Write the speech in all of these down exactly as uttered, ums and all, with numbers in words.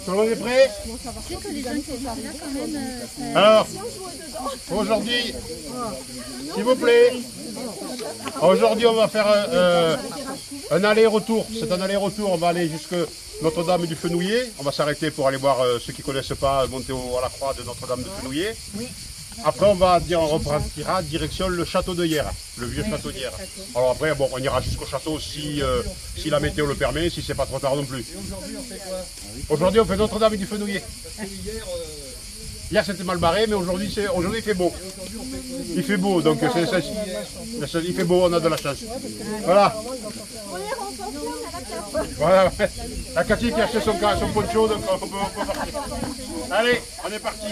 Tout le monde est prêt? Alors, aujourd'hui, s'il vous plaît, aujourd'hui on va faire euh, un aller-retour. C'est un aller-retour, on va aller jusque Notre-Dame du Fenouillet. On va s'arrêter pour aller voir euh, ceux qui ne connaissent pas, monter au, à la croix de Notre-Dame du Fenouillet. Après, on va dire, on repartira direction le château de Hyères, le vieux oui, château d'Hyères. Alors après, bon, on ira jusqu'au château si, euh, si la météo le permet, si c'est pas trop tard non plus. Aujourd'hui, on fait quoi? Aujourd'hui, on fait Notre-Dame du Fenouillet. Hier, euh... Hier c'était mal barré, mais aujourd'hui aujourd'hui il fait beau. Il fait beau, donc c'est ça. Il fait beau, on a de la chance. Voilà. Voilà. La Cathy qui a acheté son, son poncho, donc on peut, on peut partir. Allez, on est parti.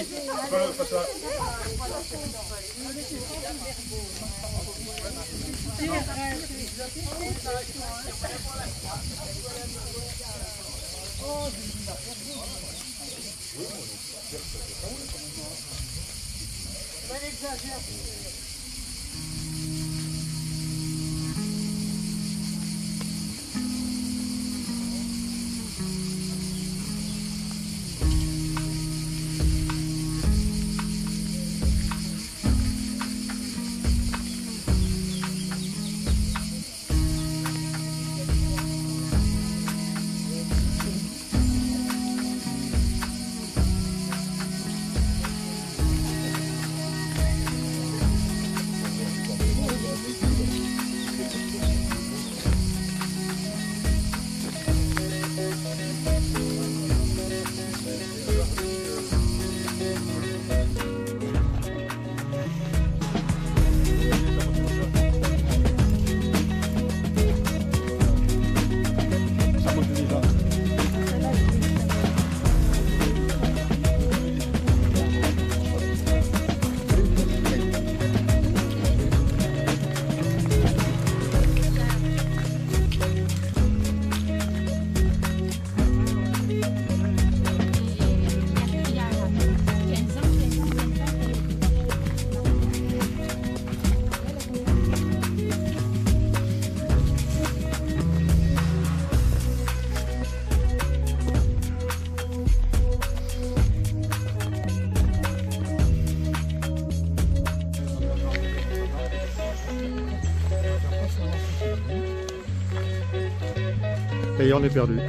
Et on est perdu.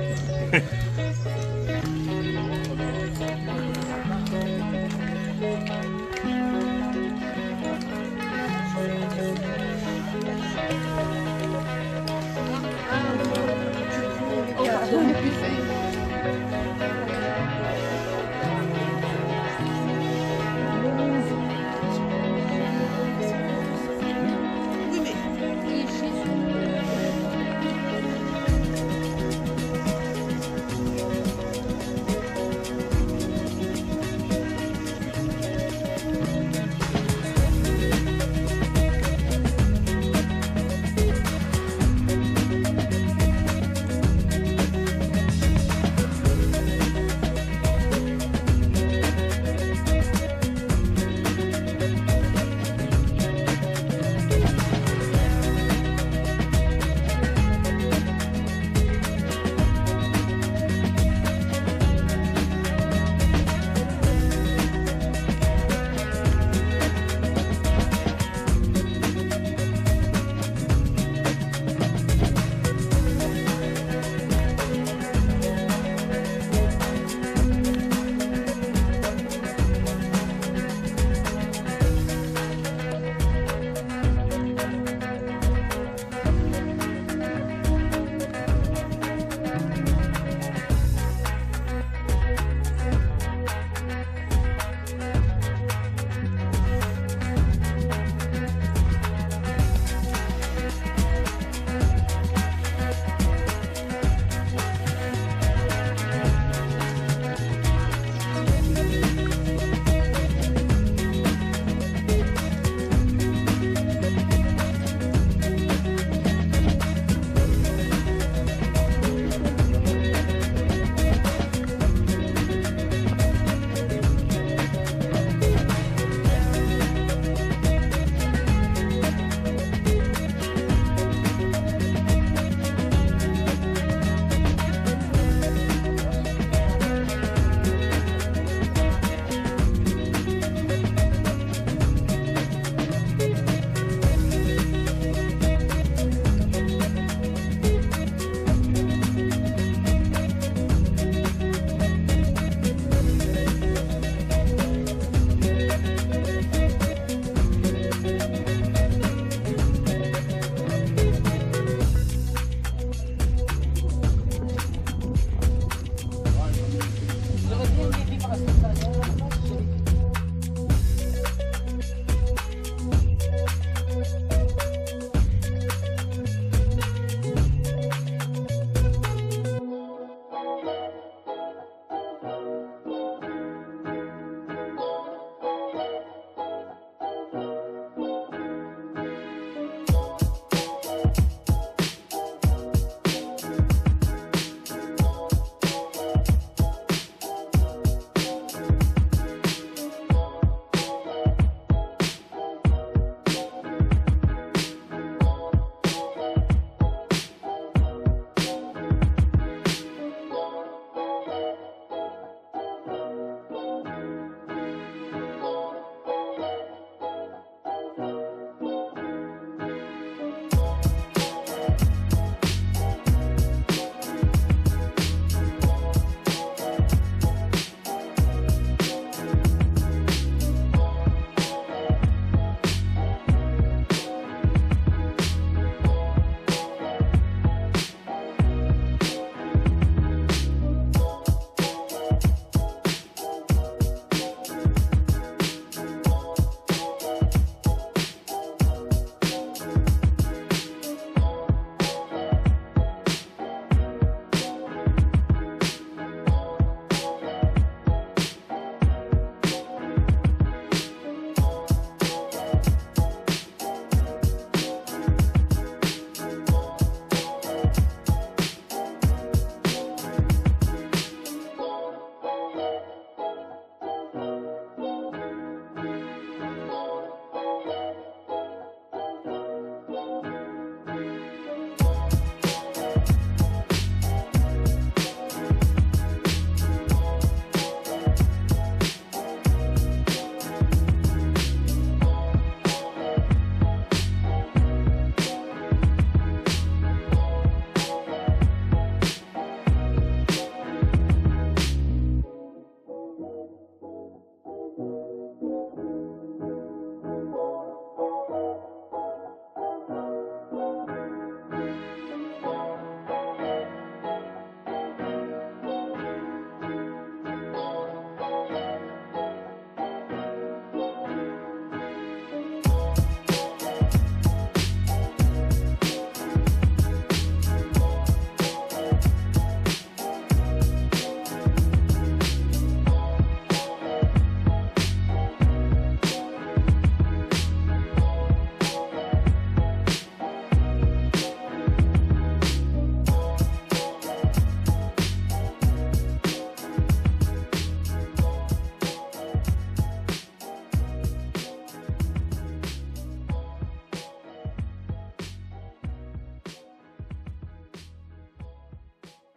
Oh,